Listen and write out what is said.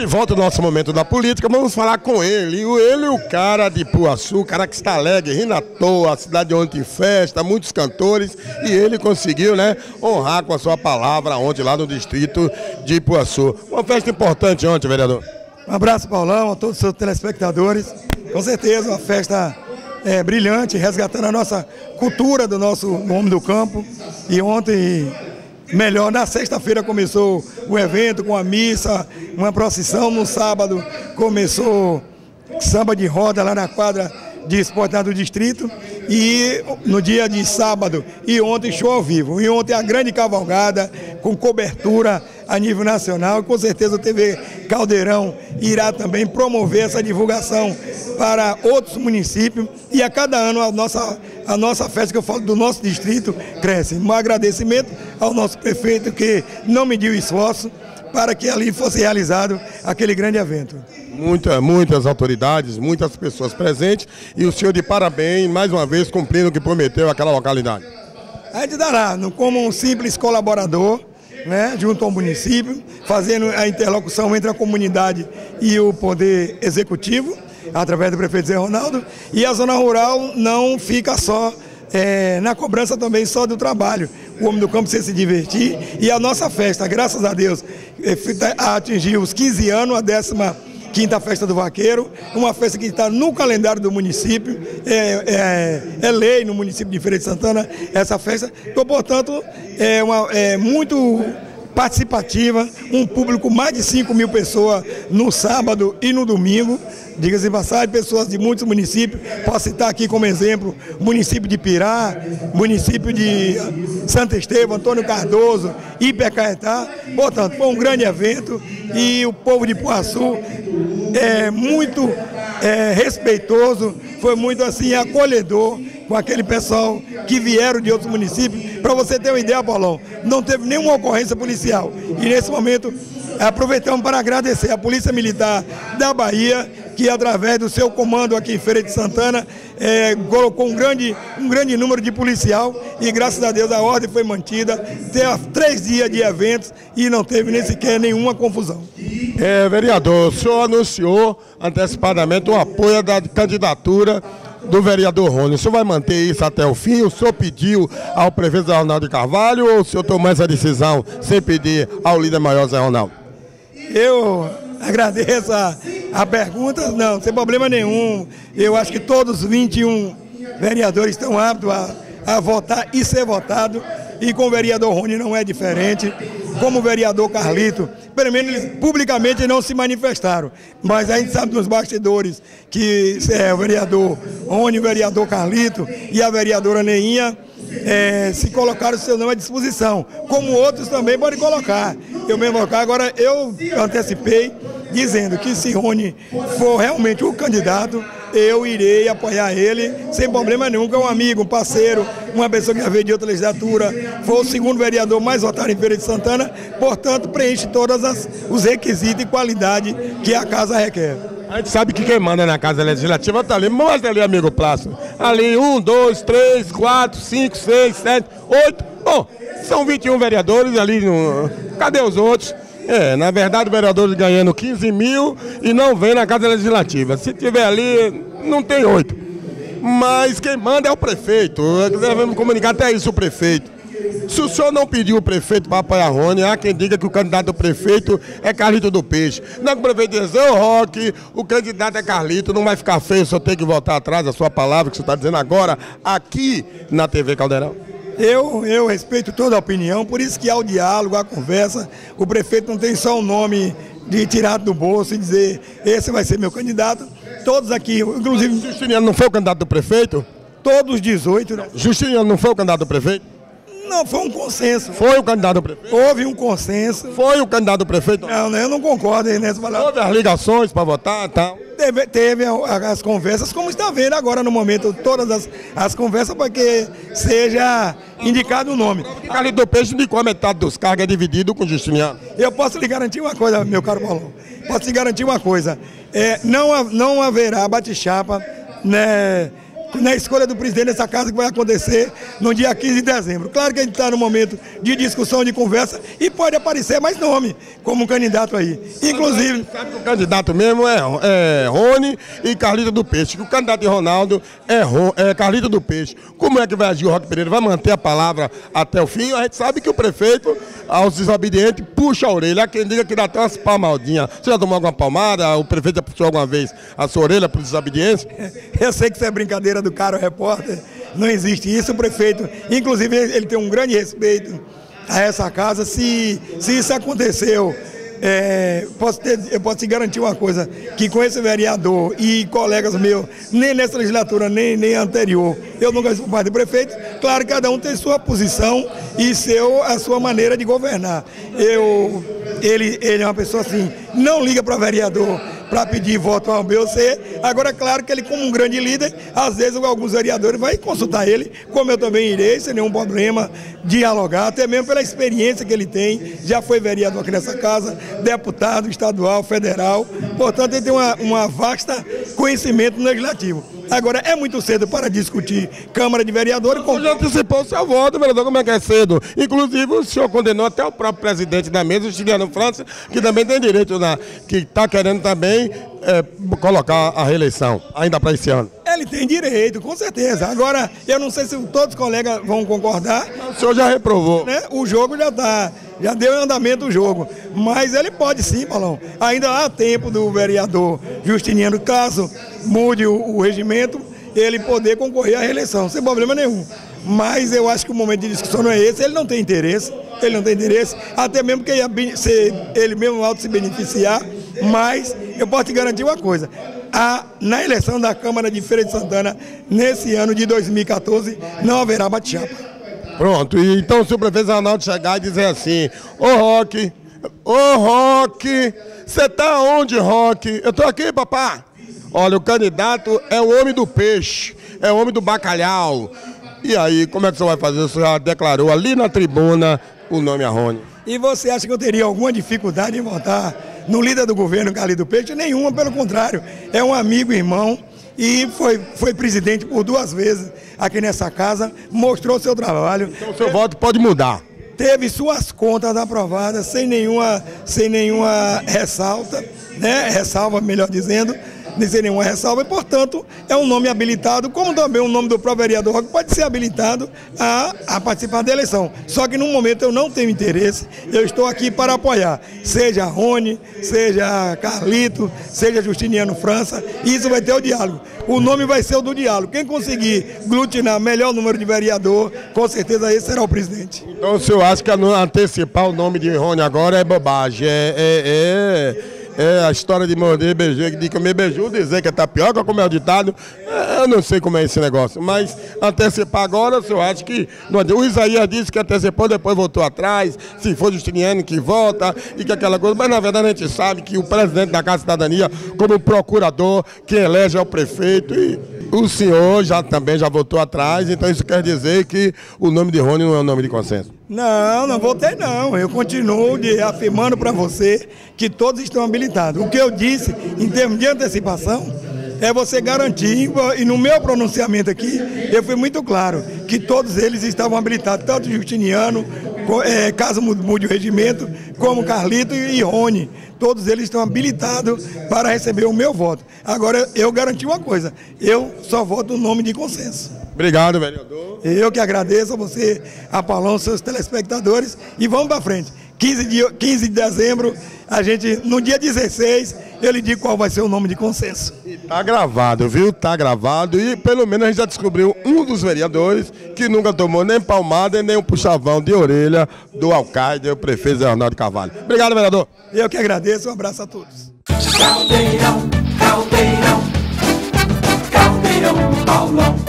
de volta ao nosso momento da política, vamos falar com ele. Ele, o cara de Ipuaçu, o cara que está alegre, rindo à toa, a cidade ontem em festa, muitos cantores, e ele conseguiu, né, honrar com a sua palavra ontem lá no distrito de Ipuaçu. Uma festa importante ontem, vereador. Um abraço, Paulão, a todos os seus telespectadores. Com certeza, uma festa brilhante, resgatando a nossa cultura do nosso homem do campo. E ontem, melhor, na sexta-feira começou o evento com a missa, uma procissão. No sábado começou samba de roda lá na quadra de esporte do distrito. E no dia de sábado e ontem show ao vivo. E ontem a grande cavalgada com cobertura a nível nacional. E com certeza a TV Caldeirão irá também promover essa divulgação para outros municípios. E a cada ano a nossa festa, que eu falo do nosso distrito, cresce. Um agradecimento ao nosso prefeito que não mediu esforço para que ali fosse realizado aquele grande evento. Muitas autoridades, muitas pessoas presentes, e o senhor de parabéns, mais uma vez, cumprindo o que prometeu àquela localidade. A gente dará, como um simples colaborador, né, junto ao município, fazendo a interlocução entre a comunidade e o poder executivo, através do prefeito Zé Ronaldo, e a zona rural não fica só na cobrança também só do trabalho. O homem do campo precisa se divertir, e a nossa festa, graças a Deus, atingiu os 15 anos, a 15ª Festa do Vaqueiro, uma festa que está no calendário do município, é lei no município de Feira de Santana essa festa, então, portanto, é muito participativa, um público mais de 5.000 pessoas no sábado e no domingo, diga-se de passagem, pessoas de muitos municípios, posso citar aqui como exemplo, município de Pirá, município de Santo Estevão, Antônio Cardoso, Ipecaetá. Portanto, foi um grande evento e o povo de Ipuaçu é muito respeitoso, foi muito assim acolhedor com aquele pessoal que vieram de outros municípios. Para você ter uma ideia, Paulão, não teve nenhuma ocorrência policial. E nesse momento aproveitamos para agradecer a Polícia Militar da Bahia, que através do seu comando aqui em Feira de Santana, colocou um grande número de policial, e graças a Deus a ordem foi mantida. Teve 3 dias de eventos e não teve nem sequer nenhuma confusão. Vereador, o senhor anunciou antecipadamente o apoio da candidatura do vereador Rony. O senhor vai manter isso até o fim? O senhor pediu ao prefeito Zé Ronaldo de Carvalho, ou o senhor tomou essa decisão sem pedir ao líder maior Zé Ronaldo? Eu agradeço a pergunta, não, sem problema nenhum. Eu acho que todos os 21 vereadores estão aptos a votar e ser votado, e com o vereador Rony não é diferente. Como o vereador Carlito, pelo menos eles publicamente não se manifestaram, mas a gente sabe nos bastidores que o vereador Rony, o vereador Carlito e a vereadora Neinha se colocaram o seu nome à disposição, como outros também podem colocar. Eu mesmo colocar, agora eu antecipei dizendo que se Rony for realmente o candidato, eu irei apoiar ele sem problema nenhum, que é um amigo, um parceiro, uma pessoa que já veio de outra legislatura, foi o 2º vereador mais votado em Feira de Santana, portanto preenche todos os requisitos e qualidade que a casa requer. A gente sabe que quem manda na Casa Legislativa está ali. Mostra ali, amigo Plácido. Ali, 1, 2, 3, 4, 5, 6, 7, 8. Bom, são 21 vereadores ali. Cadê os outros? Na verdade, o vereador ganhando 15 mil e não vem na Casa Legislativa. Se tiver ali, não tem 8. Mas quem manda é o prefeito. Devemos comunicar até isso o prefeito. Se o senhor não pediu o prefeito para apoiar Rony, há quem diga que o candidato do prefeito é Carlito do Peixe. Não é que o prefeito diz, ô Roque, o candidato é Carlito, não vai ficar feio, o senhor tem que voltar atrás da sua palavra que você está dizendo agora, aqui na TV Caldeirão. Eu respeito toda a opinião, por isso que há o diálogo, a conversa. O prefeito não tem só um nome de tirar do bolso e dizer, esse vai ser meu candidato. Todos aqui, inclusive... Justiniano não foi o candidato do prefeito? Todos os 18, né? Justiniano não foi o candidato do prefeito? Não, foi um consenso. Foi o candidato do prefeito? Houve um consenso. Foi o candidato do prefeito? Não, eu não concordo nessa palavra. Houve as ligações para votar e tal? Teve as conversas, como está vendo agora no momento, todas as conversas para que seja indicado o nome. O Carlito do Peixe indicou a metade dos cargos, é dividido com o Justiniano. Eu posso lhe garantir uma coisa, meu caro Paulão. Posso lhe garantir uma coisa. Não haverá bate-chapa, né, na escolha do presidente dessa casa que vai acontecer no dia 15 de dezembro. Claro que a gente está no momento de discussão, de conversa, e pode aparecer mais nome como candidato aí. Inclusive... Sabe que o candidato mesmo é Rony e Carlito do Peixe, que o candidato de Ronaldo é Carlito do Peixe. Como é que vai agir o Roque Pereira? Vai manter a palavra até o fim? A gente sabe que o prefeito, aos desobedientes, puxa a orelha. Há quem diga que dá até umas palmadinhas. Você já tomou alguma palmada? O prefeito já puxou alguma vez a sua orelha para os desobedientes? Eu sei que isso é brincadeira do cara, o repórter. Não existe isso. O prefeito, inclusive, ele tem um grande respeito a essa casa. Se isso aconteceu, eu posso te garantir uma coisa, que com esse vereador e colegas meus, nem nessa legislatura, nem anterior, eu nunca fui parte do prefeito. Claro, cada um tem sua posição e a sua maneira de governar. Ele é uma pessoa assim, não liga para vereador para pedir voto A, B ou C. Agora, é claro que ele, como um grande líder, às vezes alguns vereadores vão consultar ele, como eu também irei, sem nenhum problema, dialogar, até mesmo pela experiência que ele tem. Já foi vereador aqui nessa casa, deputado estadual, federal, portanto ele tem uma vasta conhecimento no legislativo. Agora, é muito cedo para discutir Câmara de Vereadores. Já antecipou o seu voto, vereador, como é que é cedo? Inclusive, o senhor condenou até o próprio presidente da mesa, o Juliano França, que também tem direito, que está querendo também colocar a reeleição, ainda para esse ano. Ele tem direito, com certeza. Agora, eu não sei se todos os colegas vão concordar. O senhor já reprovou. Né? O jogo já deu em andamento o jogo. Mas ele pode sim, Paulão. Ainda há tempo do vereador Justiniano, caso mude o regimento, ele poder concorrer à reeleição, sem problema nenhum. Mas eu acho que o momento de discussão não é esse, ele não tem interesse, até mesmo que ele mesmo auto se beneficiar, mas eu posso te garantir uma coisa, na eleição da Câmara de Feira de Santana, nesse ano de 2014, não haverá bate-chapa. Pronto, então se o prefeito Arnaldo chegar e dizer assim, ô Roque, você tá onde, Roque? Eu tô aqui, papá. Olha, o candidato é o homem do peixe, é o homem do bacalhau. E aí, como é que você vai fazer? Você já declarou ali na tribuna o nome a Rony. E você acha que eu teria alguma dificuldade em votar no líder do governo, Carlito do Peixe? Nenhuma, pelo contrário. É um amigo, irmão, e foi presidente por 2 vezes aqui nessa casa, mostrou seu trabalho. Então o seu voto pode mudar. Teve suas contas aprovadas sem nenhuma ressalva, melhor dizendo, sem nenhuma ressalva, e, portanto, é um nome habilitado, como também o nome do próprio vereador Roque pode ser habilitado a participar da eleição. Só que, no momento, eu não tenho interesse, eu estou aqui para apoiar, seja Rony, seja Carlito, seja Justiniano França, e isso vai ter o diálogo. O nome vai ser o do diálogo. Quem conseguir glutinar melhor número de vereador, com certeza esse será o presidente. Então, o senhor acha que antecipar o nome de Rony agora é bobagem, a história de morder beijo, de comer beiju, dizer que é tapioca, como é o ditado, eu não sei como é esse negócio, mas antecipar agora, o senhor acha que não adianta. O Isaías disse que antecipou, depois voltou atrás, se for Justiniano que volta, e que aquela coisa, mas na verdade a gente sabe que o presidente da Casa de Cidadania, como procurador, quem elege é o prefeito, e o senhor também já voltou atrás, então isso quer dizer que o nome de Rony não é um nome de consenso. Não voltei não, eu continuo afirmando para você que todos estão habilitados. O que eu disse em termos de antecipação é você garantir, e no meu pronunciamento aqui eu fui muito claro, que todos eles estavam habilitados, tanto Justiniano, caso mude o regimento, como Carlito e Rony. Todos eles estão habilitados para receber o meu voto. Agora, eu garanti uma coisa, eu só voto no nome de consenso. Obrigado, vereador. Eu que agradeço a você, a Paulão, seus telespectadores, e vamos para frente. 15 de dezembro, no dia 16, eu lhe digo qual vai ser o nome de consenso. E tá gravado, viu? Tá gravado, e pelo menos a gente já descobriu um dos vereadores que nunca tomou nem palmada nem um puxavão de orelha do alcaide, o prefeito Zé Arnaldo Carvalho. Obrigado, vereador. Eu que agradeço, um abraço a todos. Caldeirão, Paulão.